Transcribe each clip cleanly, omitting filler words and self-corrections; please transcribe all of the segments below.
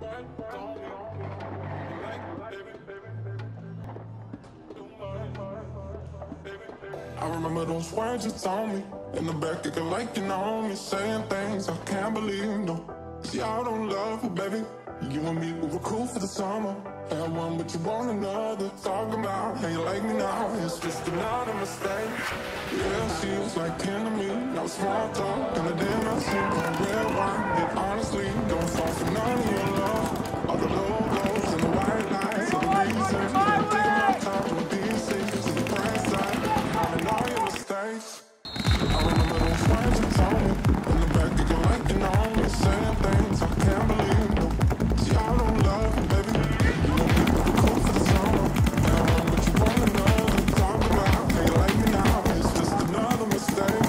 I remember those words you told me in the back, acting like you know me, saying things I can't believe. No, see, I don't love you, baby. You and me, we were cool for the summer. Had one, but you want another. Talking about how you like me now, it's just another mistake. Yeah, she was like kin to me. Now small talk, and I did not see my red wine. And honestly, don't fall for none of your love. All the logos and the white lights are the reason. Can't take my time to be safe to the bright side. And all your mistakes. I remember those words you told me in the back, you like you know me, saying things I can't believe. No, see, I don't love you, baby. You want me to be cool for the summer. And one, but you want another. Talk about how you like me now, it's just another mistake.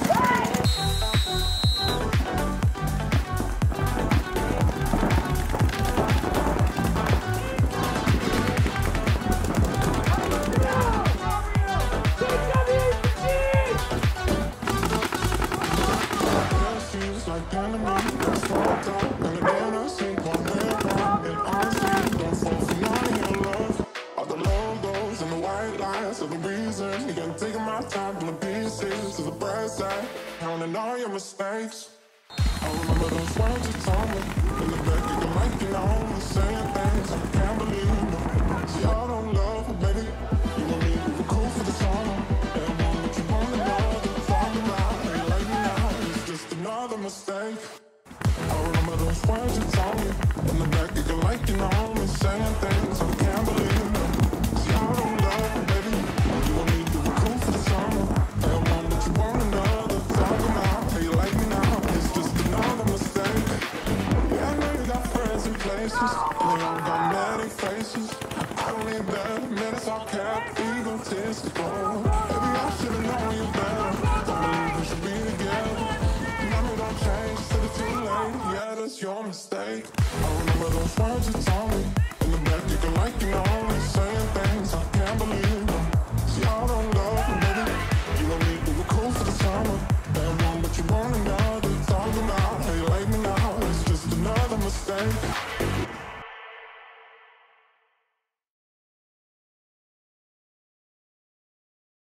Like enemy, that's fucked up. And again, I see one red wrong. And honestly, don't fall for none of your love. All the logos and the white lines are the reason. You can take my time to the pieces to the bright side, counting all your mistakes. I remember those words you told me in the back, you can like you know me, saying things I can't believe. No, see, I don't love you, baby. You and me, we were cool for the summer. And one, but you want another. Falling out, how you like me now, it's just another mistake. I remember those words you told me in the back, you can like you know me, saying things I can't believe. No, see, I don't love you, baby. You and me, we were cool for the summer. And one, but you want another. Talking about how you like me now, it's just another mistake. Yeah, I know you got friends in places, and they all got many faces. I don't need that, man, it's all cap, egotistical. Maybe I should've known you better. Don't believe we should be together. Mommy, don't change till it's too late. Yeah, that's your mistake. I remember those words you told me